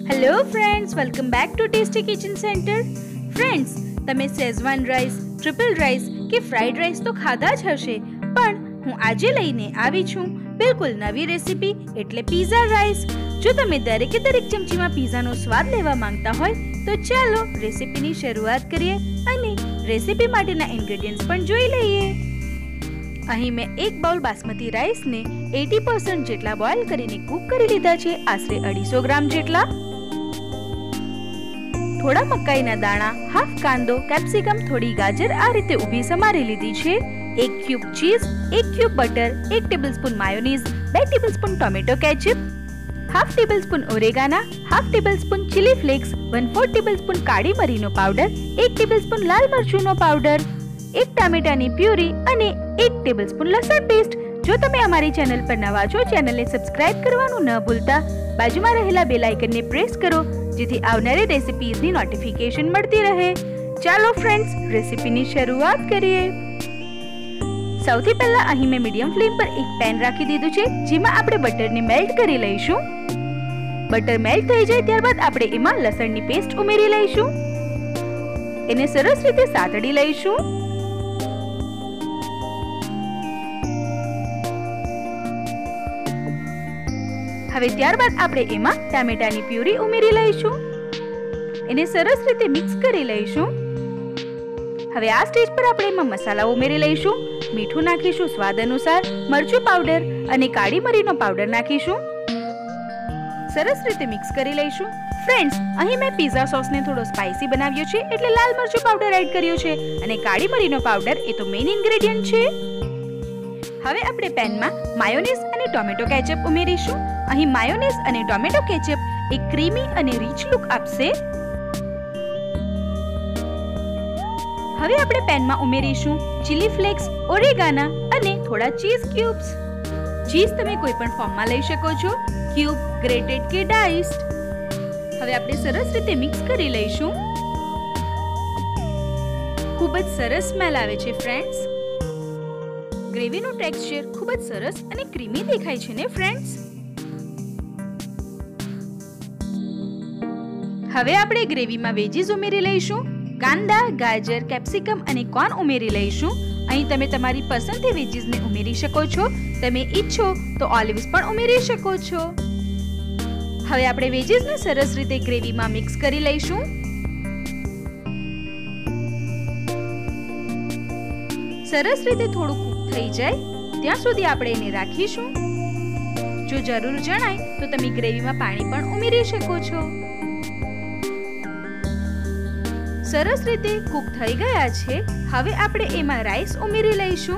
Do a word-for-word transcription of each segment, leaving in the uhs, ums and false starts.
Hello friends, welcome back to tasty kitchen centre. Friends, તમે Schezwan rice, triple rice કે fried rice તો ખાધા જ હશે, પણ હું આજે લઈને આવી છું બિલકુલ નવી રેસીપી, એટલે પિઝા રાઈસ। જો તમે દરેકે દરેક ચમચીમાં પિઝાનો સ્વાદ લેવા માંગતા હોય તો ચાલો રેસીપીની શરૂઆત કરીએ અને રેસીપી માટેના ઇન્ગ્રેડિયન્ટ્સ પણ જોઈ લઈએ। અહીં મેં એક બાઉલ બાસમતી રાઈસને એટી પર્સન્ટ જેટલા બોઇલ કરીને કૂક કરી લીધા છે, આશરે અઢીસો ગ્રામ જેટલા। થોડા મકાઈના દાણા, હાફ કાંદો, કેપ્સિકમ, થોડી ગાજર આ રીતે ઊભી સમારી લીધી છે। એક ક્યુબ ચીઝ, એક ક્યુબ બટર, એક ટેબલસ્પૂન માયોનીઝ, બે tablespoon tomato ketchup, half tablespoon oregano, half tablespoon chilli flakes, one fourth tablespoon કાળી મરીનો પાવડર, એક ટેબલસ્પૂન લાલ મરચુંનો પાવડર, એક ટામેટાની પ્યુરી અને એક ટેબલસ્પૂન લસણ પેસ્ટ। જો તમે અમારી ચેનલ પર નવા છો, ચેનલને સબસ્ક્રાઇબ કરવાનું ન ભૂલતા, બાજુમાં રહેલા બેલ આઇકનને પ્રેસ કરો જેથી આવનારી રેસિપીઝની નોટિફિકેશન મળતી રહે। ચાલો ફ્રેન્ડ્સ, રેસિપીની શરૂઆત કરીએ। સૌથી પહેલા અહીં મેં મીડિયમ ફ્લેમ પર એક પેન રાખી દીધું છે, જેમાં આપણે બટરને મેલ્ટ કરી લઈશું। બટર મેલ્ટ થઈ જાય ત્યારબાદ આપણે એમાં લસણની પેસ્ટ ઉમેરી લઈશું, એને સરસ રીતે સાતડી લઈશું। હવે ત્યારબાદ આપણે એમાં ટામેટાની પ્યુરી ઉમેરી લઈશું, એને સરસ રીતે મિક્સ કરી લઈશું। હવે આ સ્ટેજ પર આપણે એમાં મસાલા ઉમેરી લઈશું। મીઠું નાખીશું સ્વાદ અનુસાર, મરચું પાવડર અને કાળી મરીનો પાવડર નાખીશું, સરસ રીતે મિક્સ કરી લઈશું। ફ્રેન્ડ્સ, અહીં મેં પિઝા સોસને થોડો સ્પાઇસી બનાવ્યો છે, એટલે લાલ મરચું પાવડર એડ કર્યો છે અને કાળી મરીનો પાવડર એ તો મેઇન ઇન્ગ્રેડિયન્ટ છે। હવે આપણે પેનમાં માયોનીઝ અને ટોમેટો કેચઅપ ઉમેરીશું। અહીં માયોનીઝ અને ટોમેટો કેચઅપ એક ક્રીમી અને રીચ લુક આપશે। હવે આપણે પેનમાં ઉમેરીશું ચીલી ફ્લેક્સ, ઓરેગાના અને થોડા ચીઝ ક્યુબ્સ। ચીઝ તમે કોઈ પણ ફોર્મમાં લઈ શકો છો, ક્યુબ, ગ્રેટેડ કે ડાઇસ્ડ। હવે આપણે સરસ રીતે મિક્સ કરી લઈશું। ખૂબ જ સરસ સ્મેલ આવે છે ફ્રેન્ડ્સ। ગ્રેવીનું ટેક્સચર ખૂબ જ સરસ અને ક્રીમી દેખાય છે ને ફ્રેન્ડ્સ। હવે આપણે ગ્રેવીમાં વેજીસ ઉમેરી લઈશું। કાંદા, ગાજર, કેપ્સિકમ અને કોર્ન ઉમેરી લઈશું। અહીં તમે તમારી પસંદથી વેજીસને ઉમેરી શકો છો, તમે ઈચ્છો તો ઓલિવ્સ પણ ઉમેરી શકો છો। હવે આપણે વેજીસને સરસ રીતે ગ્રેવીમાં મિક્સ કરી લઈશું। સરસ રીતે થોડું કૂક થઈ જાય ત્યાં સુધી આપણે એને રાખીશું। જો જરૂર જણાય તો તમે ગ્રેવીમાં પાણી પણ ઉમેરી શકો છો। સરસ રીતે કૂક થઈ ગયા છે। હવે આપણે એમાં રાઈસ ઉમેરી લઈશું।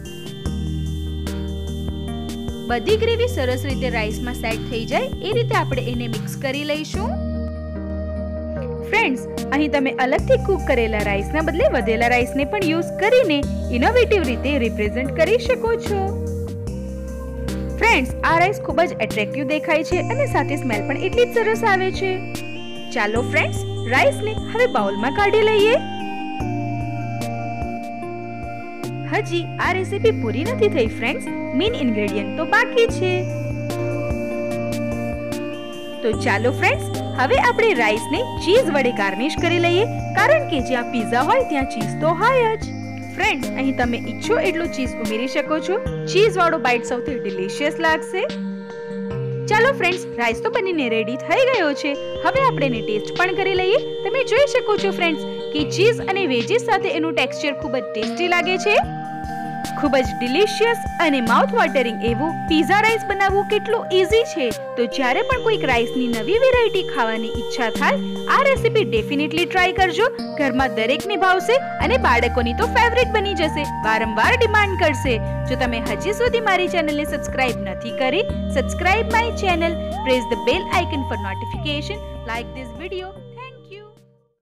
બધી ગ્રેવી સરસ રીતે રાઈસમાં સેટ થઈ જાય એ રીતે આપણે એને મિક્સ કરી લઈશું। ફ્રેન્ડ્સ, અહીં તમે અલગથી કૂક કરેલા રાઈસના બદલે વધેલા રાઈસને પણ યુઝ કરીને ઇનોવેટિવ રીતે રિપ્રેઝન્ટ કરી શકો છો। ફ્રેન્ડ્સ, આ રાઈસ ખૂબ જ એટ્રેક્ટિવ દેખાય છે અને સાથે સ્મેલ પણ એટલી જ સરસ આવે છે। ચાલો ફ્રેન્ડ્સ, રાઈસને હવે બાઉલમાં કાઢી લઈએ। હજી આ રેસીપી પૂરી નથી થઈ ફ્રેન્ડ્સ, મેઇન ઇન્ગ્રેડિયન્ટ તો બાકી છે। તો ચાલો ફ્રેન્ડ્સ, હવે આપણે રાઈસને ચીઝ વડે ગાર્નિશ કરી લઈએ, કારણ કે જ્યાં પિઝા હોય ત્યાં ચીઝ તો હોય જ। ફ્રેન્ડ્સ, અહીં તમે ઈચ્છો એટલું ચીઝ ઉમેરી શકો છો, ચીઝ વાળો બાઇટ સૌથી ડિલિશિયસ લાગશે। ચાલો ફ્રેન્ડ્સ, રાઈસ તો બનીને રેડી થઈ ગયો છે। હવે આપણે એને ટેસ્ટ પણ કરી લઈએ। તમે જોઈ શકો છો ફ્રેન્ડ્સ કે ચીઝ અને વેજીસ સાથે એનું ટેક્સચર ખૂબ જ ટેસ્ટી લાગે છે। ખૂબ જ ડિલિશિયસ અને માઉથ વોટરિંગ એવું પિઝા રાઈસ બનાવવું કેટલું ઈઝી છે। તો જ્યારે પણ કોઈક રાઈસની નવી વેરાયટી ખાવાની ઈચ્છા થાય, આ રેસીપી ડેફિનેટલી ટ્રાય કરજો। ઘરમાં દરેકને ભાવશે અને બાળકોની તો ફેવરિટ બની જશે, વારંવાર ડિમાન્ડ કરશે। જો તમે હજી સુધી મારી ચેનલને સબસ્ક્રાઇબ નથી કરી, subscribe my channel, press the bell icon for notification, like this video.